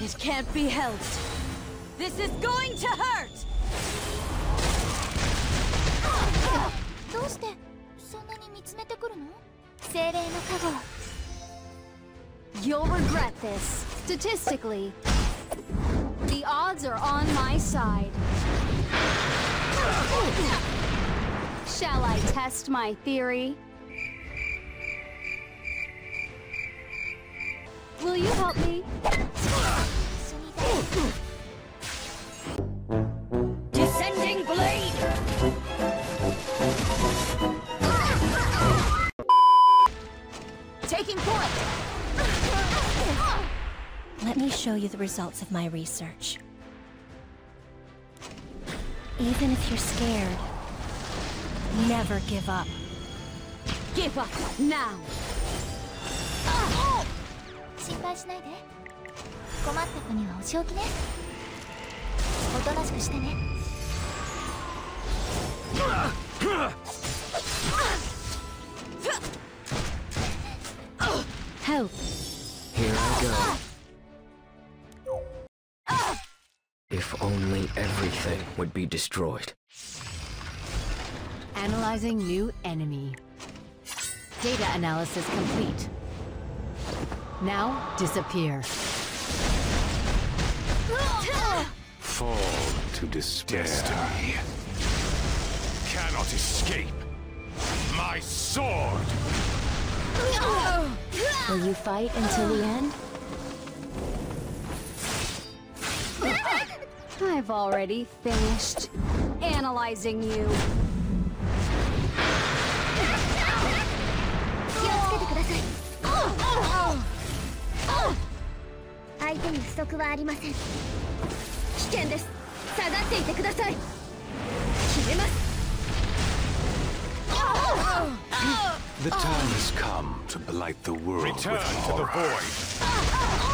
It can't be helped. This is going to hurt! You'll regret this. Statistically, the odds are on my side. Shall I test my theory? Will you help me? Descending blade! Taking point! Let me show you the results of my research. Even if you're scared, never give up. Give up now! 心配しないで。困った子にはお仕置きね。おとなしくしてね。 Help! Here I go. If only everything would be destroyed. Analyzing new enemy. Data analysis complete. Now disappear. Fall to despair. Destiny cannot escape my sword. Will you fight until the end? I've already finished analyzing you. 気をつけてください。相手に不足はありません。危険です。下がっていてください。決めます。 The time has come to blight the world. Return to the void.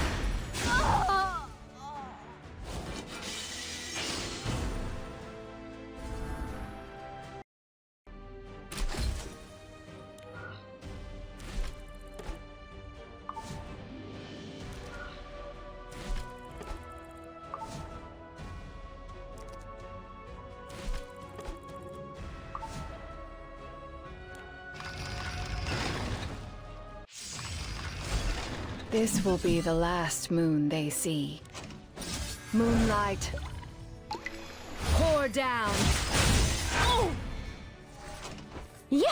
This will be the last moon they see. Moonlight. Pour down. Oh! Yeah!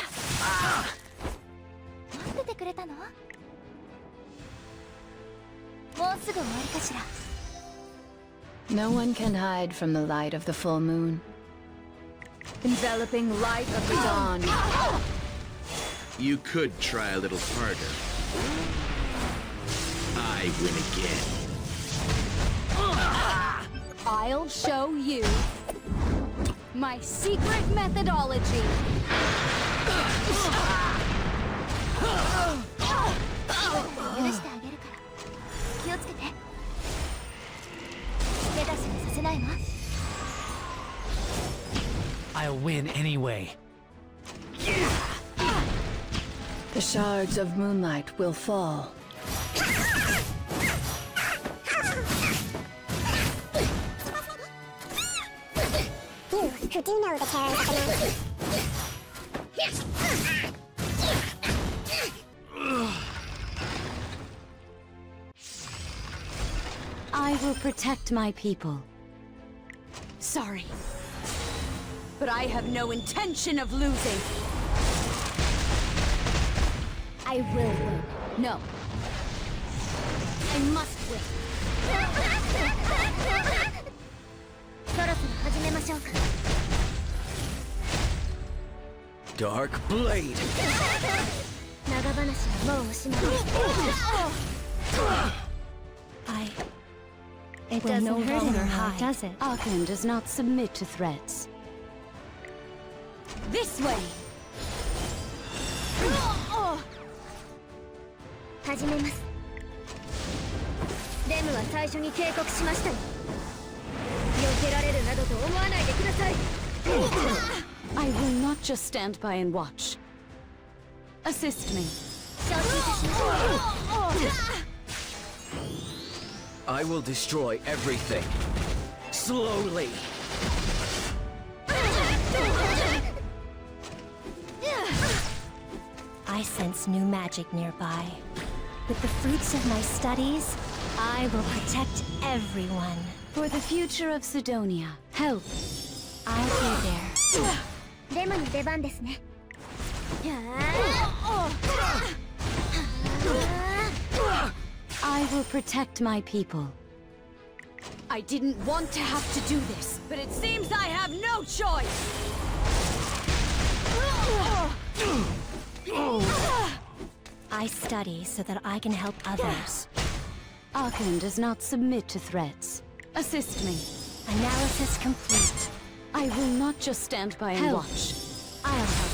待っててくれたの？もうすぐ終わりかしら。 No one can hide from the light of the full moon. Enveloping light of the dawn. You could try a little harder. I win again. I'll show you my secret methodology. 許してあげるから。気をつけて。手出しにさせないわ。 I'll win anyway. The shards of moonlight will fall. Who do know the terrors of the night? I will protect my people. Sorry, but I have no intention of losing. I will win. No. I must win. そろそろ始めましょうか。 Dark Blade! 長話はもうおしまい。 It Will no doesn't hurt longer anymore, hide. does it? Aachen does not submit to threats. This way! 始めます。レムは最初に警告しましたよ。避けられるなどと思わないでください。 I will not just stand by and watch. Assist me. 承知いたしました。 I will destroy everything. Slowly. I sense new magic nearby. With the fruits of my studies, I will protect everyone. For the future of Sidonia, help. I'll be there. レムの出番ですね。 I will protect my people. I didn't want to have to do this, but it seems I have no choice! I study so that I can help others. Aachen does not submit to threats. Assist me. Analysis complete. I will not just stand by and Help. watch. I'll help.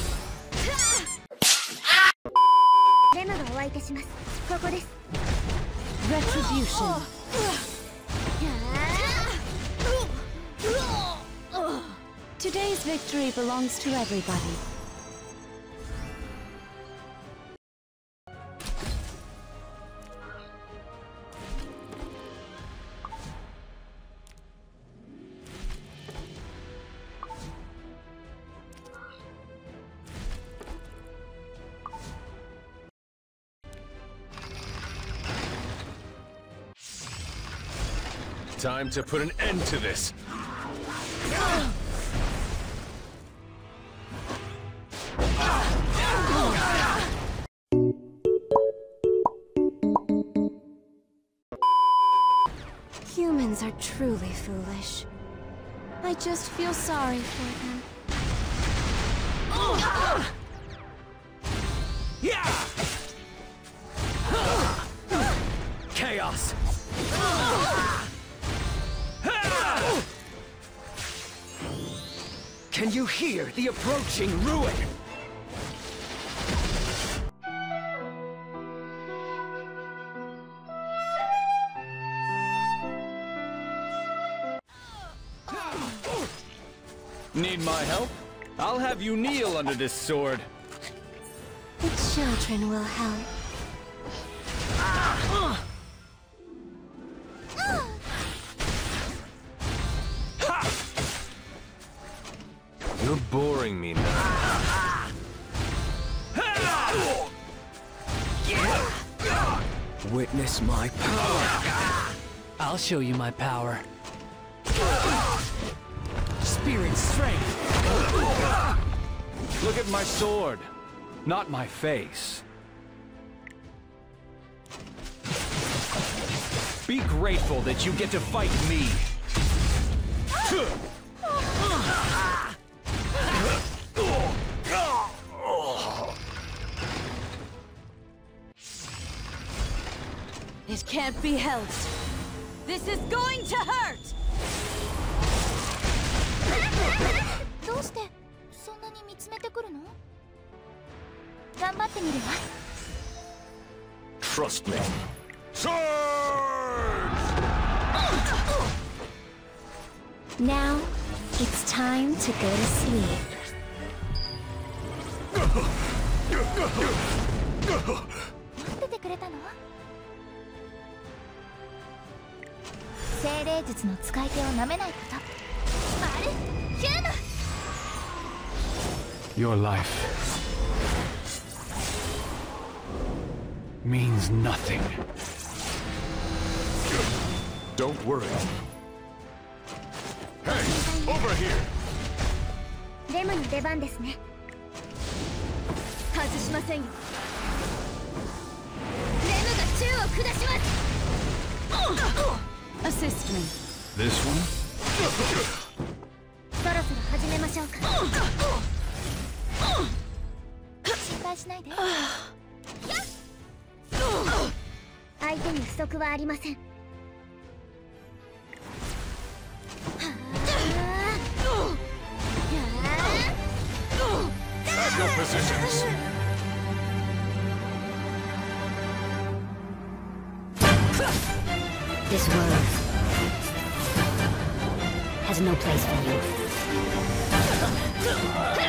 レムがお相手します。ここです。 Retribution. Today's victory belongs to everybody. Time to put an end to this. Humans are truly foolish. I just feel sorry for them. Chaos! Can you hear the approaching ruin? Need my help? I'll have you kneel under this sword. The children will help. You're boring me now. Witness my power. I'll show you my power. Spirit strength. Look at my sword, not my face. Be grateful that you get to fight me. It can't be helped. This is going to hurt! どうしてそんなに見つめてくるの？頑張ってみるわ。 Trust me. Surge! Now, it's time to go to sleep. 待っててくれたの？精霊術の使い手をなめないこと。あれ、ヒューム。 Your life means nothing. Don't worry. Hey, over here. レムの出番ですね。 外しませんよ。レムが宙を下します。Assist me. This one? そろそろ始めましょうか。心配しないで。相手に不足はありません。 At your positions. This world has no place for you.